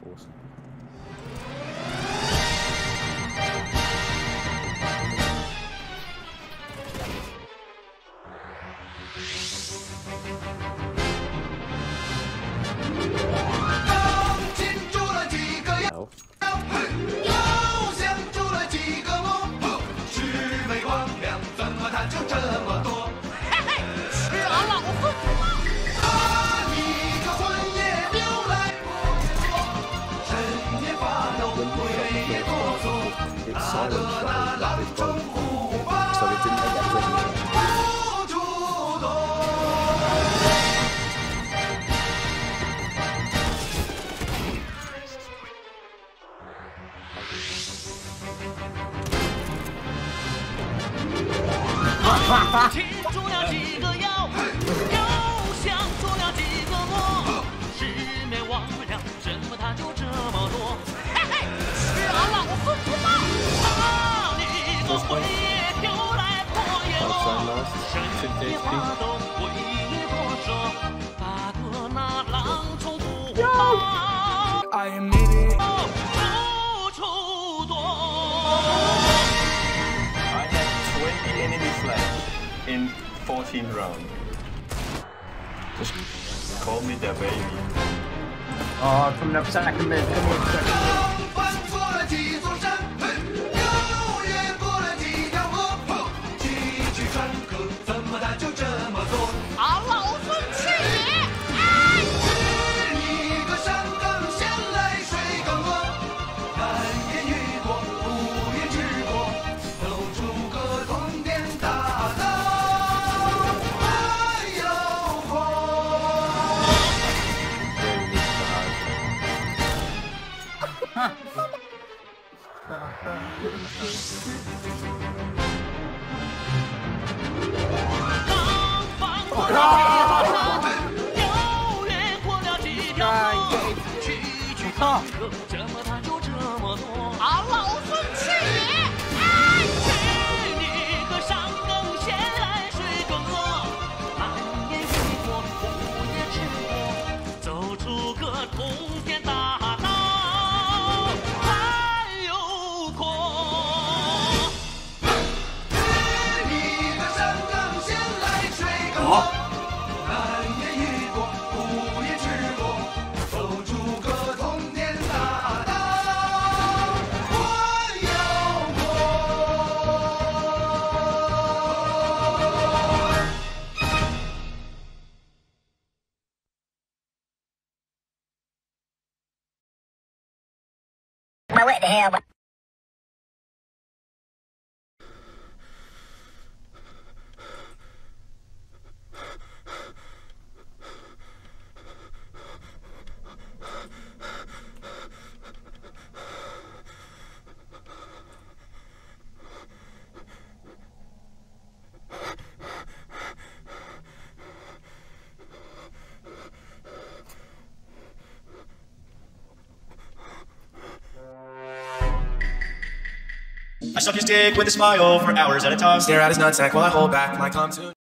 Awesome. No. 停住了几个妖，又想出了几个魔，魑魅魍魉，怎么他就这么多？嘿嘿，吃老孙不冒！啊，你个鬼也飘来破也落，神也发动鬼也多说，大哥那狼虫不怕，不出多。 20 enemies left in 14 rounds. Just call me their baby. Oh, coming up second mid, coming up second mid. 翻过了几座山，又越过了几条河，崎岖山河，怎么他就这么做？ 啊，老孙去也！ 是你个山更闲来水更饿，难言雨过，不言知过，露出个通天大道，还有火。 刚翻过了几座山，又越过了几条河，崎岖山河，怎么他就这么多？啊，老孙去也！去你个山更闲来水更饿，难言雨过，不言吃过，走出个通天大道，还有阔。 你个山更闲来水更饿，难言雨过，不言吃过，走出个通天大道，还有火。 Now what the hell? I suck his dick with a smile for hours at a time. Stare at his nutsack while I hold back my calm tune.